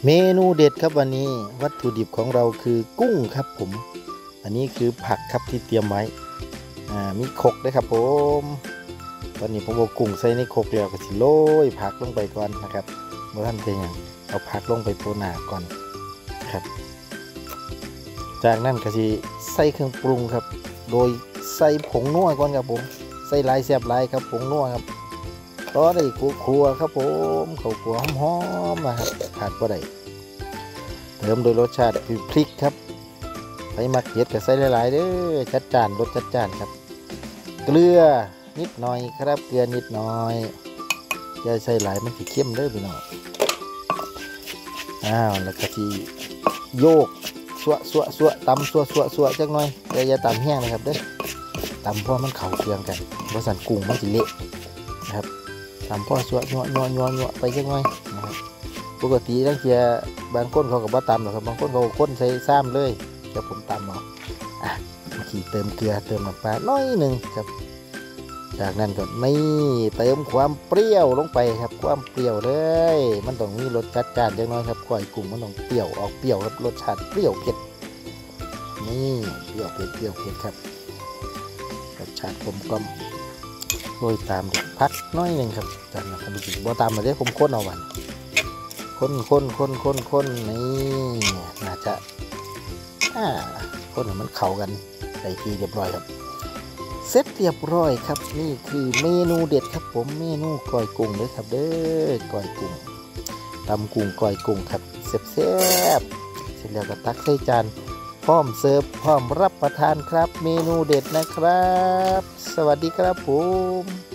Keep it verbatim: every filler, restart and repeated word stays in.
เมนูเด็ดครับวันนี้วัตถุดิบของเราคือกุ้งครับผมอันนี้คือผักครับที่เตรียมไว้อ่ามีครกด้วยครับผมตอนนี้ผมเอากุ้งใส่ในครกแล้วก็สิโรยผักลงไปก่อนนะครับเมื่อท่านเป็นอย่างเอาผักลงไปโปะหน้าก่อนครับจากนั้นก็สิใส่เครื่องปรุงครับโดยใส่ผงนัวก่อนครับผมใส่ลายแซ่บลายครับผงนัวครับต่อได้ขัวขัวครับผมข้าวขัวหอมๆนะครับขาดบ่ได้เติมโดยรสชาติพริกครับไปมักเผ็ดก็ใส่หลายๆเด้อจัดจานรสจัดจานครับเกลือนิดหน่อยครับเกลือนิดหน่อยอย่าใส่หลายมันสิเข้มเด้อพี่น้องอ้าวแล้วก็ที่โยกสวะสวะสวะตำสวะสวะสวะจักหน่อยแต่อย่าตำแห้งนะครับเด้อตำเพราะมันเข่าเครื่องกันเพราะสันกุ้งมันสิเละนะครับตำพ่อสวะนัวนัวนัวนัวไปจักหน่อยนะครับปกติตั้งแต่บางคนเขากับว่าตำหรอกครับบางคนเขาคนใส่ซ้ำเลยเดี๋ยวผมตำเอาอ่ะขี่เติมเกลือเติมน้ำปลาน้อยหนึ่งครับจากนั้นก็นี่เติมความเปรี้ยวลงไปครับความเปรี้ยวเลยมันต้องมีรสจัดจ้านจังน้อยครับก้อยกุ้งมันต้องเปรี้ยวออกเปรี้ยวครับรสชาติเปรี้ยวเผ็ดนี่เปรี้ยวเผ็ดเปรี้ยวเผ็ดครับรสชาติกลมกล่อมโรยตามด้วยพักน้อยหนึ่งครับจากนั้นผมจะบ่ตามมาเดี๋ยวผมค้นเอาวันค้นค้นค้นค้นค้นนี่น่าจะอ่าค้นให้มันเข้ากันได้ทีเรียบร้อยครับเสร็จเรียบร้อยครับนี่คือเมนูเด็ดครับผมเมนูก้อยกุ้งเลยครับเด้อก้อยกุ้งตำกุ้งก้อยกุ้งครับแซ่บแซ่บเสร็จแล้วก็ตักใส่จานพร้อมเสิร์ฟพร้อมรับประทานครับเมนูเด็ดนะครับสวัสดีครับผม